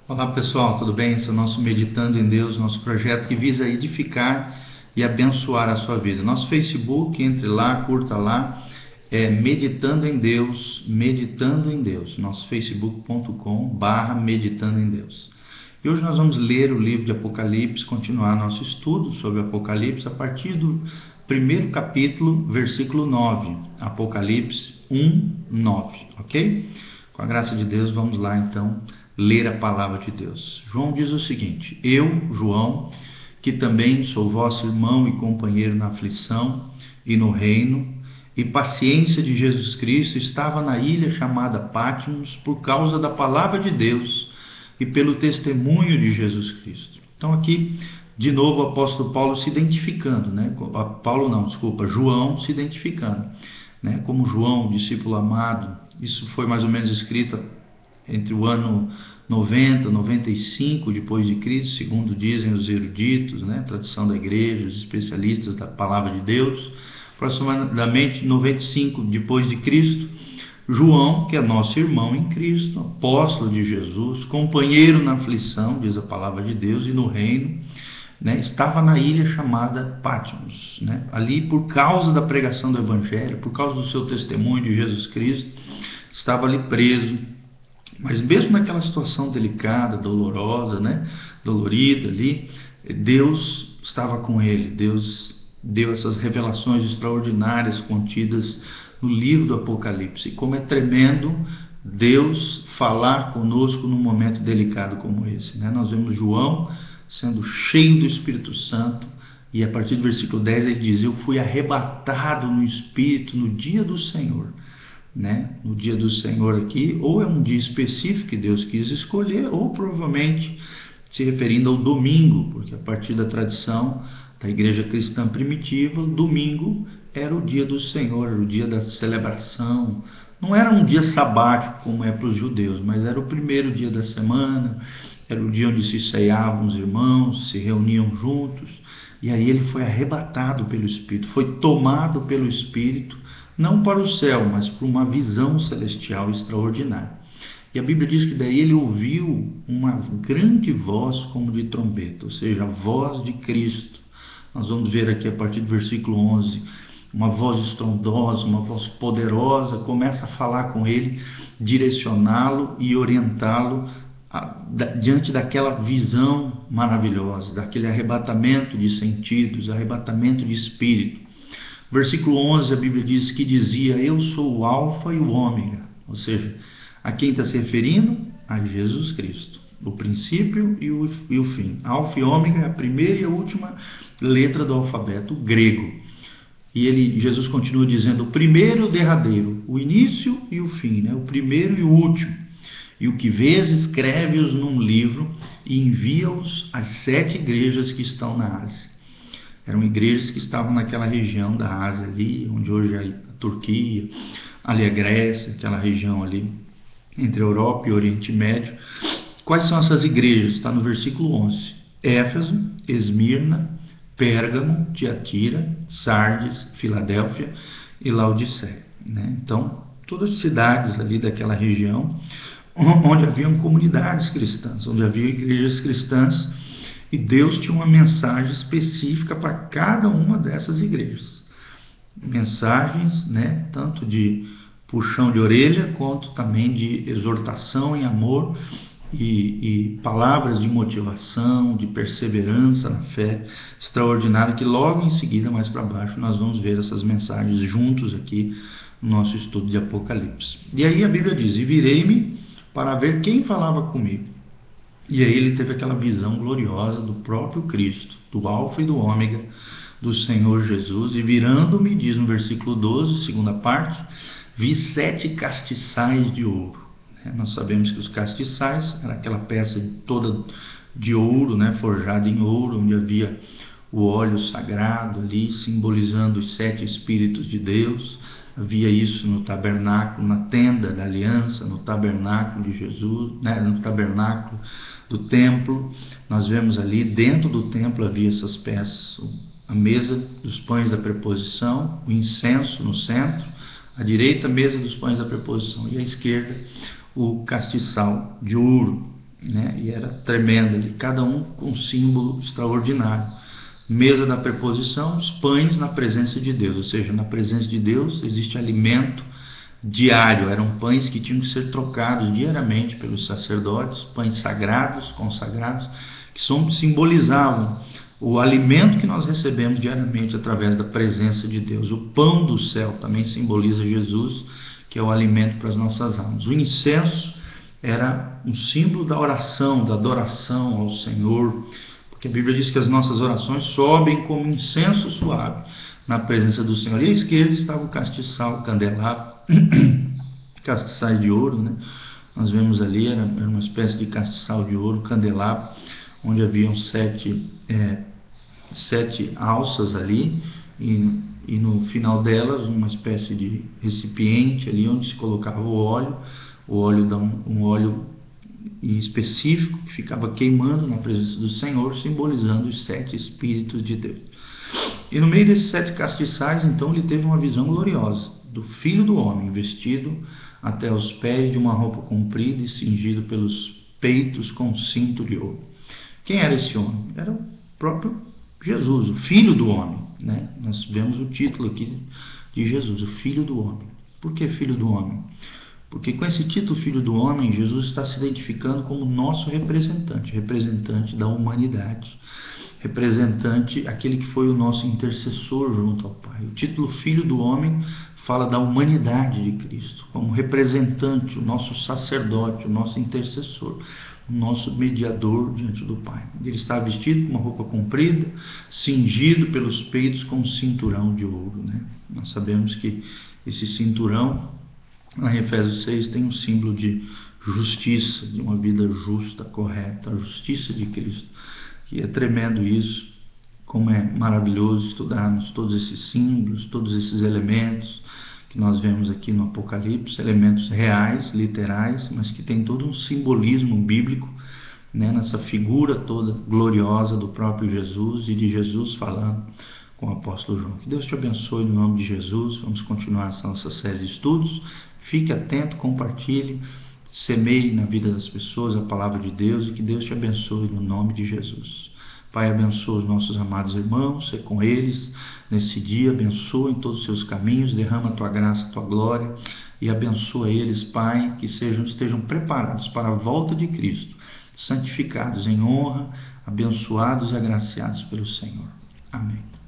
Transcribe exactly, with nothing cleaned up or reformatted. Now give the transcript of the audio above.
Olá pessoal, tudo bem? Esse é o nosso Meditando em Deus, nosso projeto que visa edificar e abençoar a sua vida. Nosso Facebook, entre lá, curta lá, é Meditando em Deus, Meditando em Deus, nosso facebook ponto com barra Meditando em Deus. E hoje nós vamos ler o livro de Apocalipse, continuar nosso estudo sobre Apocalipse a partir do primeiro capítulo, versículo nove, Apocalipse um, nove, ok? Com a graça de Deus, vamos lá então ler a palavra de Deus. João diz o seguinte: Eu, João, que também sou vosso irmão e companheiro na aflição e no reino e paciência de Jesus Cristo, estava na ilha chamada Patmos por causa da palavra de Deus e pelo testemunho de Jesus Cristo. Então aqui, de novo, o apóstolo Paulo se identificando, né? Paulo não, desculpa, João se identificando, né? Como João, discípulo amado. Isso foi mais ou menos escrito entre o ano noventa, noventa e cinco depois de Cristo, segundo dizem os eruditos, né, tradição da igreja, os especialistas da palavra de Deus, aproximadamente noventa e cinco depois de Cristo. João, que é nosso irmão em Cristo, apóstolo de Jesus, companheiro na aflição, diz a palavra de Deus, e no reino, né, estava na ilha chamada Patmos, né, ali por causa da pregação do Evangelho, por causa do seu testemunho de Jesus Cristo, estava ali preso. Mas mesmo naquela situação delicada, dolorosa, né, dolorida ali, Deus estava com ele. Deus deu essas revelações extraordinárias contidas no livro do Apocalipse. E como é tremendo Deus falar conosco num momento delicado como esse, né? Nós vemos João sendo cheio do Espírito Santo, e a partir do versículo dez ele diz: Eu fui arrebatado no Espírito no dia do Senhor. Né? No dia do Senhor aqui, ou é um dia específico que Deus quis escolher, ou provavelmente se referindo ao domingo, porque a partir da tradição da igreja cristã primitiva, o domingo era o dia do Senhor, era o dia da celebração. Não era um dia sabático como é para os judeus, mas era o primeiro dia da semana, era o dia onde se ceiavam os irmãos, se reuniam juntos, e aí ele foi arrebatado pelo Espírito, foi tomado pelo Espírito, não para o céu, mas para uma visão celestial extraordinária. E a Bíblia diz que daí ele ouviu uma grande voz como de trombeta, ou seja, a voz de Cristo. Nós vamos ver aqui a partir do versículo onze, uma voz estrondosa, uma voz poderosa, começa a falar com ele, direcioná-lo e orientá-lo diante daquela visão maravilhosa, daquele arrebatamento de sentidos, arrebatamento de espírito. Versículo onze, a Bíblia diz que dizia: Eu sou o alfa e o ômega. Ou seja, a quem está se referindo? A Jesus Cristo, o princípio e o, e o fim. Alfa e ômega é a primeira e a última letra do alfabeto grego. E ele, Jesus continua dizendo: o primeiro e o derradeiro, o início e o fim, né? O primeiro e o último. E o que vês, escreve-os num livro e envia-os às sete igrejas que estão na Ásia. Eram igrejas que estavam naquela região da Ásia ali, onde hoje é a Turquia, ali a Grécia, aquela região ali entre a Europa e o Oriente Médio. Quais são essas igrejas? Está no versículo onze. Éfeso, Esmirna, Pérgamo, Tiatira, Sardes, Filadélfia e Laodiceia, né? Então, todas as cidades ali daquela região onde haviam comunidades cristãs, onde havia igrejas cristãs. E Deus tinha uma mensagem específica para cada uma dessas igrejas. Mensagens, né, tanto de puxão de orelha, quanto também de exortação em amor e, e palavras de motivação, de perseverança na fé extraordinária, que logo em seguida, mais para baixo, nós vamos ver essas mensagens juntos aqui no nosso estudo de Apocalipse. E aí a Bíblia diz: E virei-me para ver quem falava comigo. E aí ele teve aquela visão gloriosa do próprio Cristo, do alfa e do ômega, do Senhor Jesus. E virando-me, diz no versículo doze, segunda parte, vi sete castiçais de ouro. Nós sabemos que os castiçais era aquela peça toda de ouro, né, forjada em ouro, onde havia o óleo sagrado ali, simbolizando os sete Espíritos de Deus. Havia isso no tabernáculo, na tenda da aliança, no tabernáculo de Jesus, né, no tabernáculo do templo. Nós vemos ali dentro do templo havia essas peças: a mesa dos pães da preposição, o incenso no centro, à direita a mesa dos pães da preposição e à esquerda o castiçal de ouro. né? E era tremenda, ali, cada um com um símbolo extraordinário. Mesa da preposição, os pães na presença de Deus, ou seja, na presença de Deus existe alimento diário, eram pães que tinham que ser trocados diariamente pelos sacerdotes, pães sagrados, consagrados, que simbolizavam o alimento que nós recebemos diariamente através da presença de Deus. O pão do céu também simboliza Jesus, que é o alimento para as nossas almas. O incenso era um símbolo da oração, da adoração ao Senhor, porque a Bíblia diz que as nossas orações sobem como incenso suave na presença do Senhor. E à esquerda estava o castiçal, o candelabro, castiçais de ouro, né? Nós vemos ali, era uma espécie de castiçal de ouro, candelabro, onde haviam sete, é, sete alças ali, e, e no final delas uma espécie de recipiente ali, onde se colocava o óleo, o óleo dá um, um óleo específico que ficava queimando na presença do Senhor, simbolizando os sete Espíritos de Deus. E no meio desses sete castiçais, então, ele teve uma visão gloriosa do Filho do Homem, vestido até os pés de uma roupa comprida e cingido pelos peitos com um cinto de ouro. Quem era esse homem? Era o próprio Jesus, o Filho do Homem, né? Nós vemos o título aqui de Jesus, o Filho do Homem. Por que Filho do Homem? Porque com esse título Filho do Homem, Jesus está se identificando como nosso representante, representante da humanidade, representante, aquele que foi o nosso intercessor junto ao Pai. O título Filho do Homem fala da humanidade de Cristo, como representante, o nosso sacerdote, o nosso intercessor, o nosso mediador diante do Pai. Ele está vestido com uma roupa comprida, cingido pelos peitos com um cinturão de ouro, né? Nós sabemos que esse cinturão, lá em Efésios seis, tem um símbolo de justiça, de uma vida justa, correta, a justiça de Cristo. E é tremendo isso, como é maravilhoso estudarmos todos esses símbolos, todos esses elementos que nós vemos aqui no Apocalipse, elementos reais, literais, mas que tem todo um simbolismo bíblico, né, nessa figura toda gloriosa do próprio Jesus e de Jesus falando com o apóstolo João. Que Deus te abençoe no nome de Jesus. Vamos continuar essa nossa série de estudos. Fique atento, compartilhe, semeie na vida das pessoas a palavra de Deus e que Deus te abençoe no nome de Jesus. Pai, abençoa os nossos amados irmãos, seja com eles nesse dia, abençoa em todos os seus caminhos, derrama a tua graça, a tua glória e abençoa eles, Pai, que sejam, estejam preparados para a volta de Cristo, santificados em honra, abençoados e agraciados pelo Senhor. Amém.